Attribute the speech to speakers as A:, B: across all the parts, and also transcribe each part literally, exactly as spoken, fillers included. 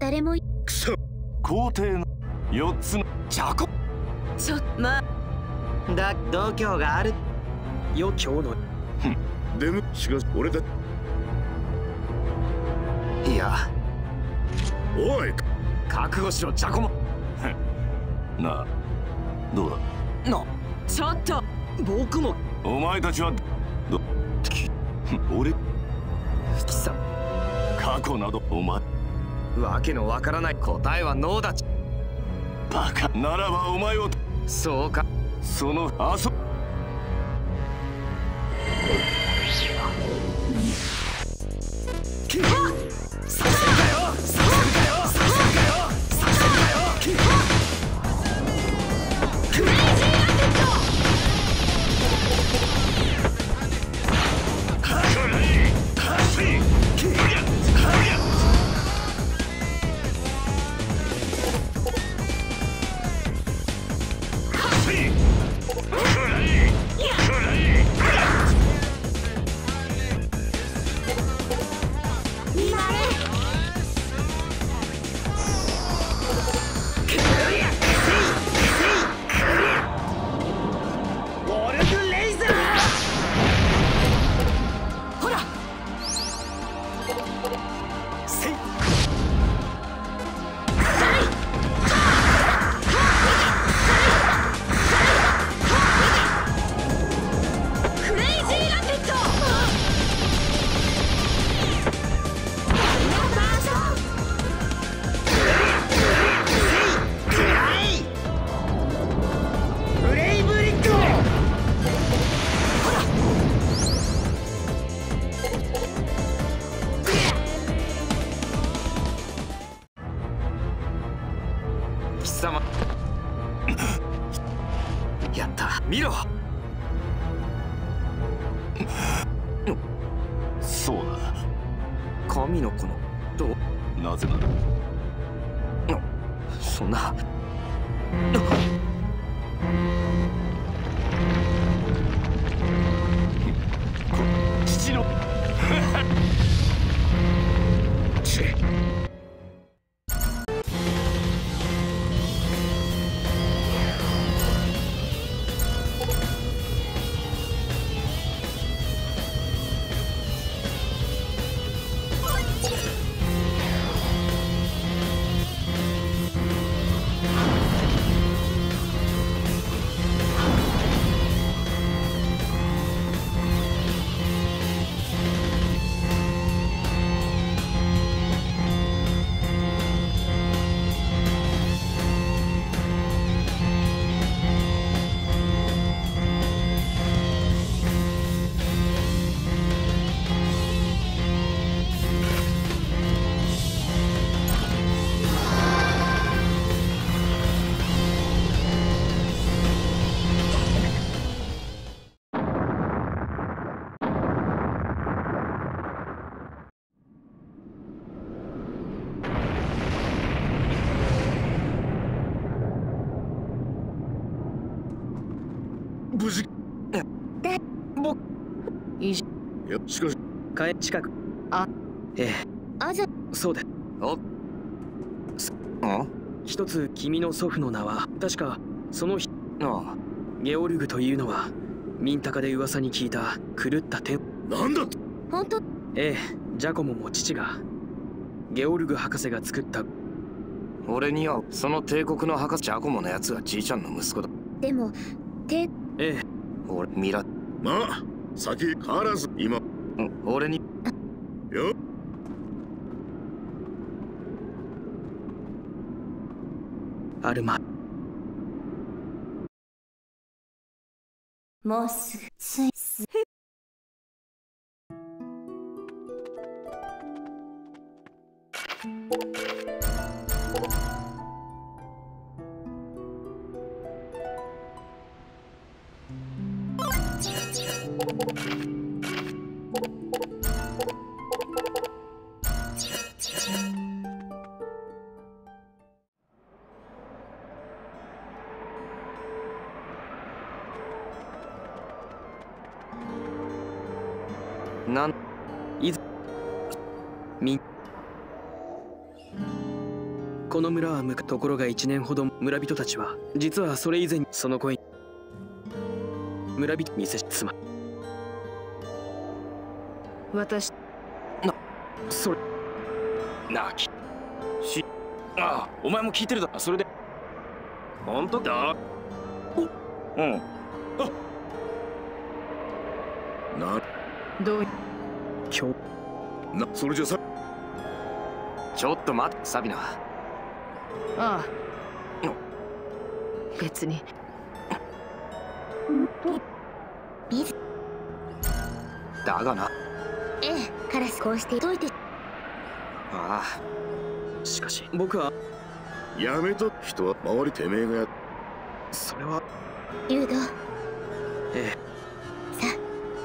A: 誰も
B: くそ皇帝のよっつのジャコ。
C: ちょまあだ度胸があるよ今日の。
B: でもしかし俺だ。
C: いや
B: おい
C: 覚悟しろジャコモ。
B: なあどうだ。
C: なちょっと僕も
B: お前たちはどき俺
C: 貴様
B: 過去などお前
C: わけのわからない。答えはノーだ。
B: バカならばお前を
C: そうか
B: その遊び
C: させるかよさせるかよさせるかよさせるかよ。クレイジーラケット。やった見ろ。
B: そうだ。
C: 神の子のどう
B: なぜなら
C: そんな
B: 父のチェ無事
A: で
C: 僕いじ
B: いやしかし
C: 帰近くあええ
A: あざ
C: そうだおそあ一つ君の祖父の名は確かその日ああゲオルグというのはミンタカで噂に聞いた狂った天
B: なんだって
A: 本当。
C: ええジャコモも父がゲオルグ博士が作った俺にはその帝国の博士ジャコモのやつはじいちゃんの息子だ。
A: でもて
C: ええ俺ミラ
B: まあ先変わらず今
C: 俺に
B: よ
C: あるま
A: もうすぐついす
C: なんいずみこの村は向くところがいちねんほど村人たちは実はそれ以前にその声村人店妻
D: 私
C: なそれ
B: なきしああお前も聞いてるだそれで本当だおうんあな
D: どう
C: 今日
B: なそれじゃさちょっと待ってサビナ
D: ああ別に
A: ビズ
B: だがな
A: ええカラスこうして解いて
B: あ
C: あしかし僕は
B: やめと人は周りてめえがや
C: それは
A: 誘導
C: ええ
A: さ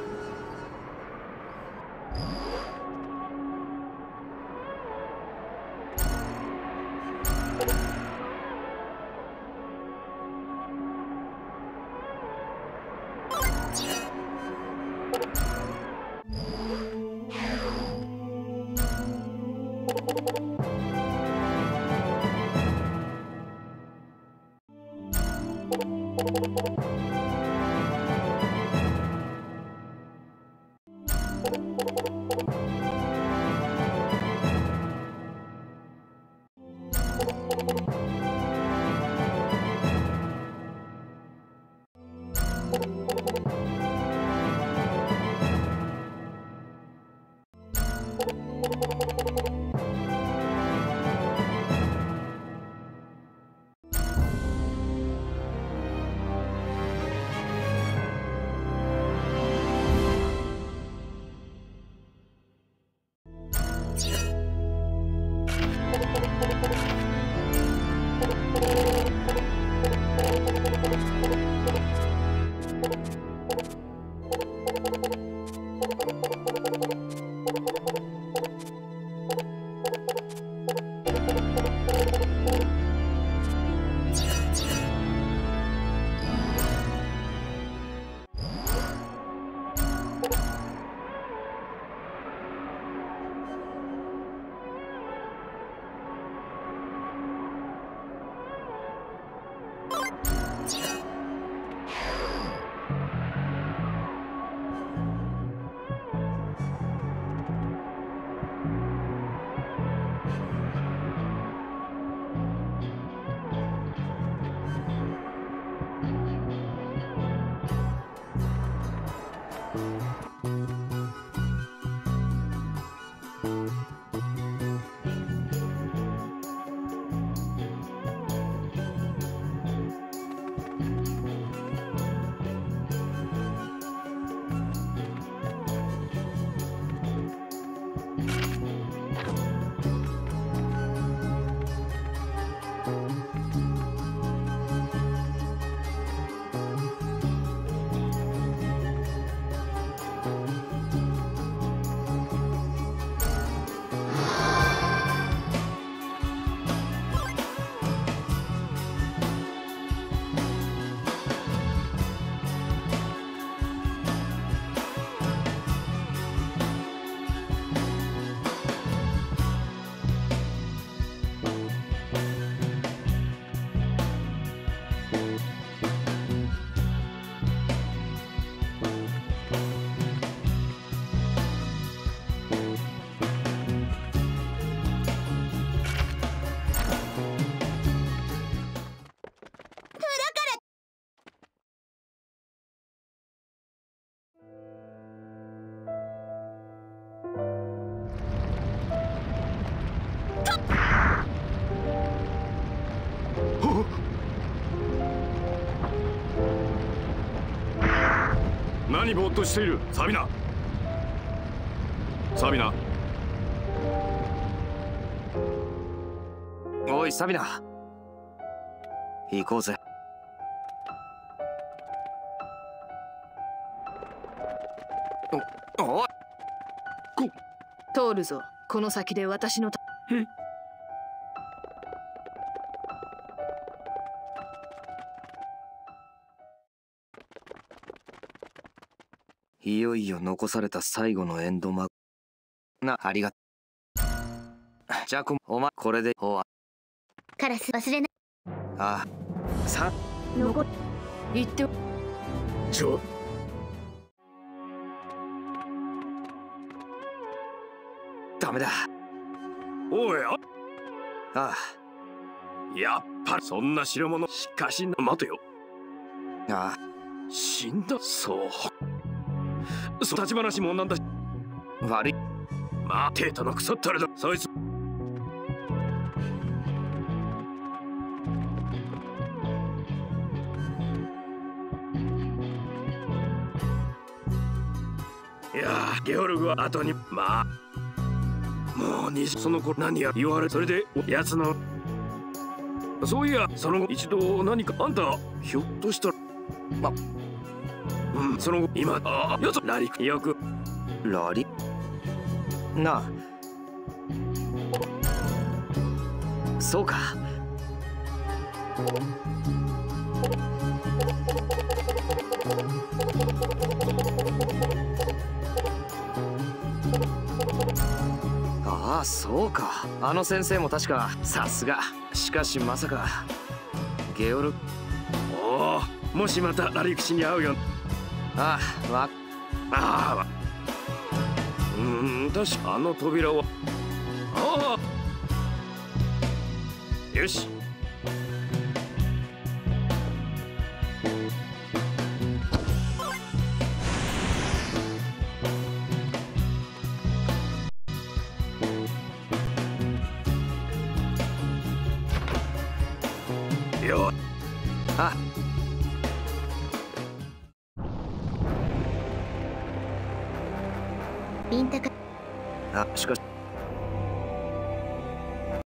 B: 何ぼーっとしているサビナサビナおいサビナ行こうぜおおい
D: 通るぞこの先で私のた
B: いよいよ残された最後のエンドマなありがとうじゃあこお前これで終わ
A: カラス忘れない。
C: ああ、さ
A: 残
D: 言ってお
C: ちょダメだ。
B: おい、あ
C: あ
B: やっぱりそんな代物。しかし待てよ。
C: あ、あ
B: 死んだ。そうそう、立ち話もなんだし。
C: あ、悪い。
B: 待てたの腐ったれだ。そいついやー、ゲオルグは後に。まあもうにその子何や言われ、それで奴の。そういや、その後一度何か。あんたひょっとしたら、まうん、その後今、ああ、やつラリクよく
C: ラリなあ、そうか。ああ、そうか。あの先生も確か。さすが。しかしまさかゲオル。
B: おお、もしまたラリクシに会うよ。
C: ああ、わ
B: ああ、うーん、確かあの扉は。ああ、よし。よ
C: あ
A: ビンタカ。
C: あ、しかし